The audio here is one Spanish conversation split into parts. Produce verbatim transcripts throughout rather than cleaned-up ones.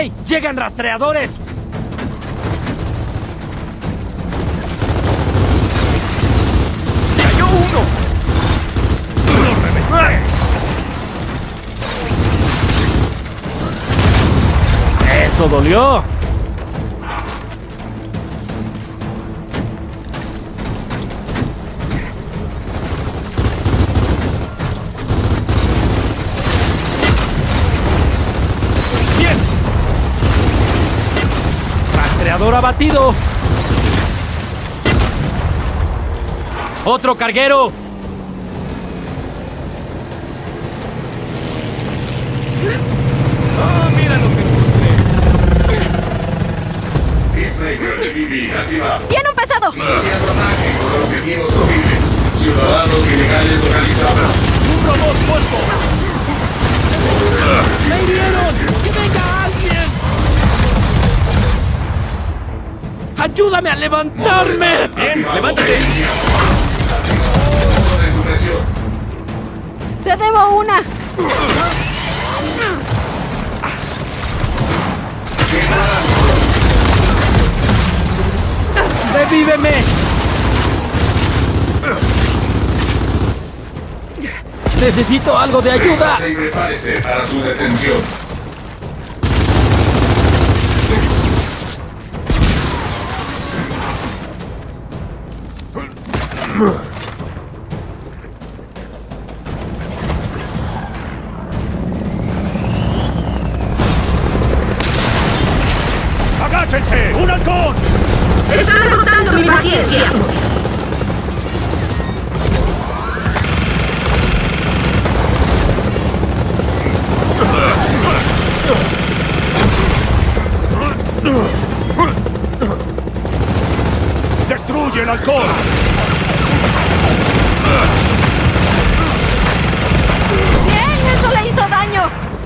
¡Hey! ¡Llegan rastreadores! ¡Cayó uno! ¡Lo reventé! ¡Eso dolió! Abatido. Otro carguero. ¡Oh, mira lo que encontré! Peacemaker de B B activado. ¡Tiene un pesado! Iniciando ataque con objetivos civiles. Ciudadanos ilegales localizados. ¡Un robot muerto! ¡Me hirieron! ¡Que venga alguien! ¡Ayúdame a levantarme! Bien, levántate. De supresión. ¡Te debo una! ¡Revíveme! ¡Necesito algo de ayuda! Y prepárese para su detención. ¡Agáchense! ¡Un halcón! ¡Están agotando mi paciencia! ¡Destruye el halcón! ¡Bien! ¡Eso le hizo daño!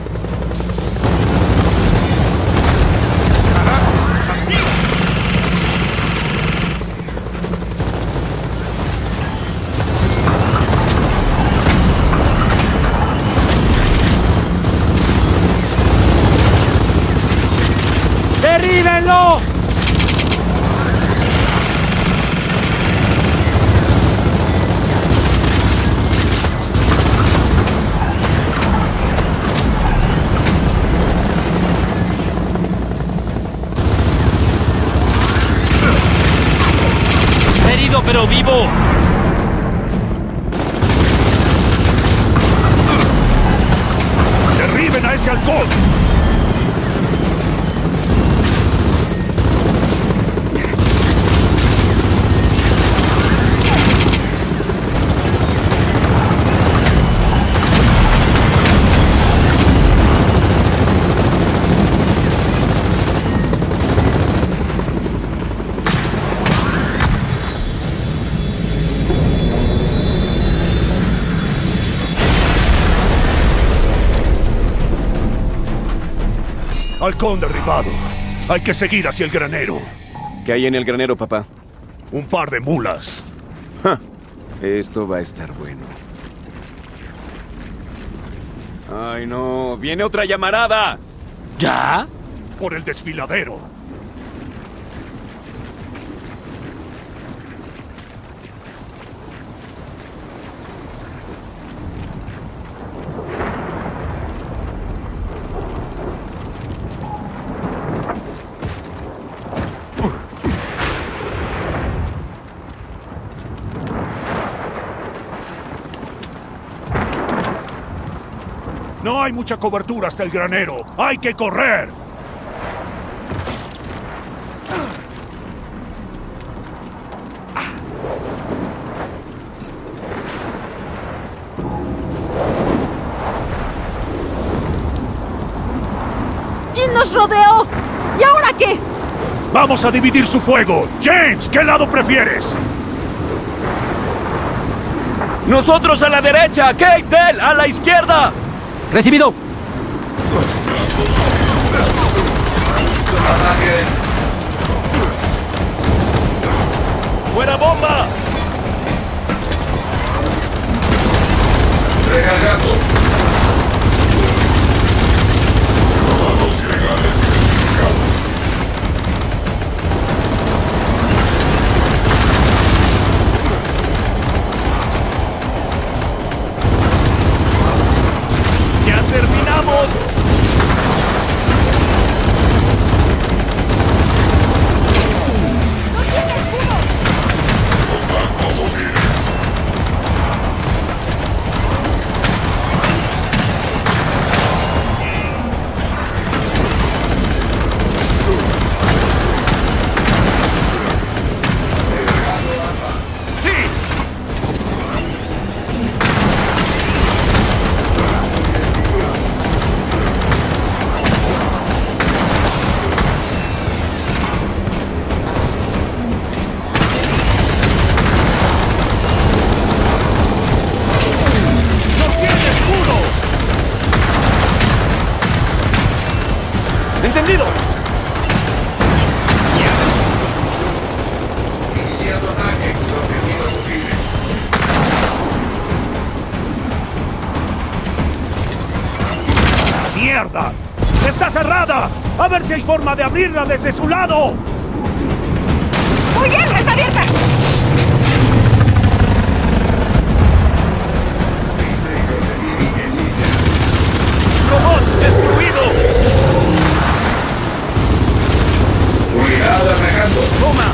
¡Así! ¡Derríbenlo! Herido pero vivo. ¡Derriben a ese halcón! Halcón derribado. Hay que seguir hacia el granero. ¿Qué hay en el granero, papá? Un par de mulas. Ja, esto va a estar bueno. ¡Ay, no! ¡Viene otra llamarada! ¿Ya? Por el desfiladero. No hay mucha cobertura hasta el granero. ¡Hay que correr! ¡Jin nos rodeó! ¿Y ahora qué? ¡Vamos a dividir su fuego! ¡James! ¿Qué lado prefieres? ¡Nosotros a la derecha! ¡Kate Bell a la izquierda! ¡Recibido! Ataque. ¡Fuera bomba! Recargando. Los ilegales ¡Entendido! Iniciando ataque con objetivos posibles. ¡Mierda! ¡Está cerrada! ¡A ver si hay forma de abrirla desde su lado! ¡Muy bien! ¡Está abierta! ¡Robot destruido! Unidad atacando. ¡Toma!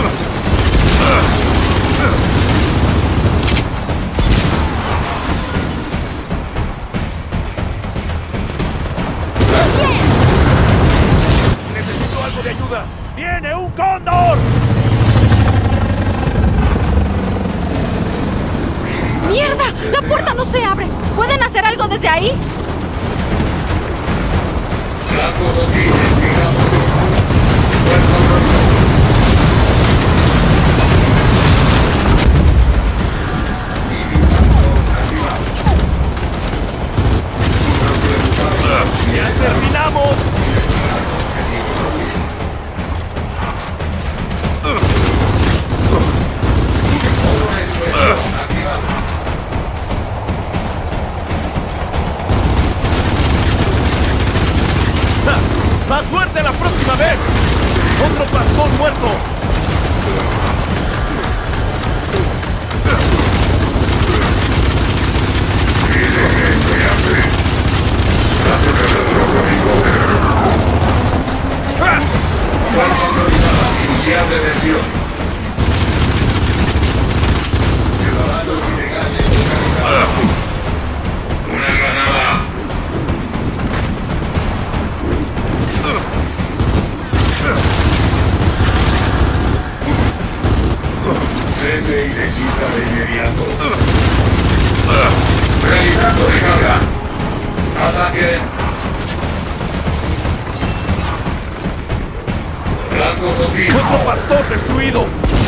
¡Necesito algo de ayuda! ¡Viene un cóndor! ¡Mierda! ¡La puerta no se abre! ¿Pueden hacer algo desde ahí? Blancos hostiles, sigamos. Fuerza pronto. ¡Ya terminamos! ¡Ja! ¡Más suerte la próxima vez! ¡Otro pastor muerto! ¡Ah! Fuerza aproximada. Iniciar detención. Ciudadanos ilegales localizados. Una granada. Cese y desista de inmediato. Realizando recarga. Ataque. Blancos hostiles. ¡Otro pastor destruido!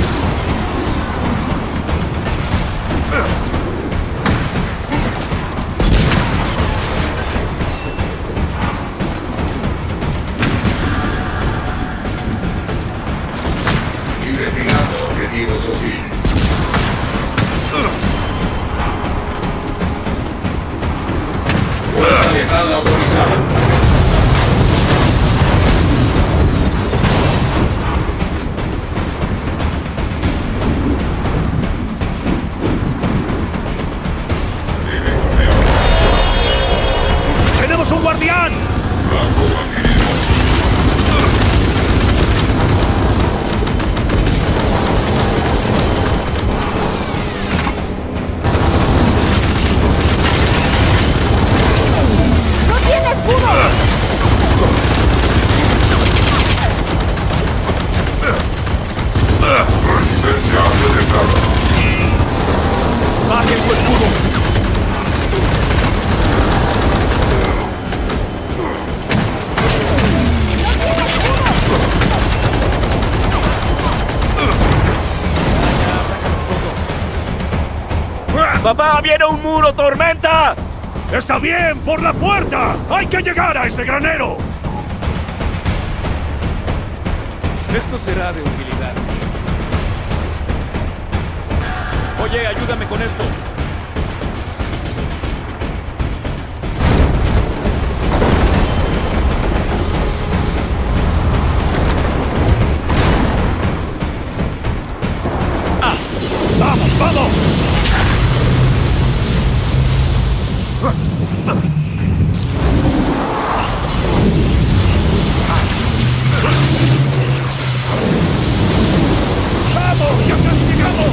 Investigando objetivos hostiles. Fuerza letal autorizada. ¡Tenemos un guardián! ¡No tiene escudo! Resistencia detectada. ¡Bajen su escudo! ¡Papá, viene un muro, tormenta! ¡Está bien! ¡Por la puerta! ¡Hay que llegar a ese granero! Esto será de utilidad. Oye, ayúdame con esto. ¡Vamos, vamos! ¡Vamos! ¡Ya casi llegamos!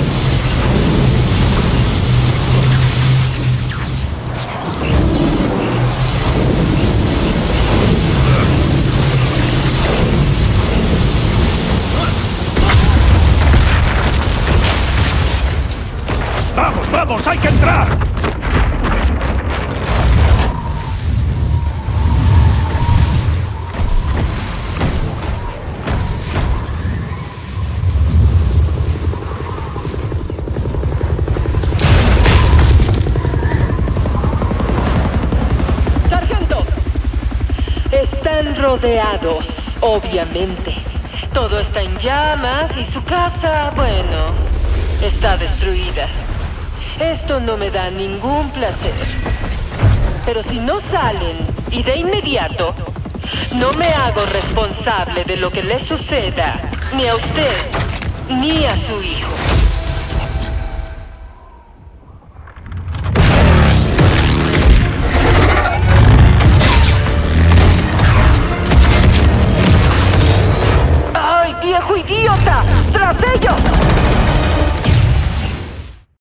¡Vamos, vamos! ¡Hay que entrar! Están rodeados, obviamente. Todo está en llamas y su casa, bueno, está destruida. Esto no me da ningún placer. Pero si no salen, y de inmediato, no me hago responsable de lo que le suceda, ni a usted, ni a su hijo.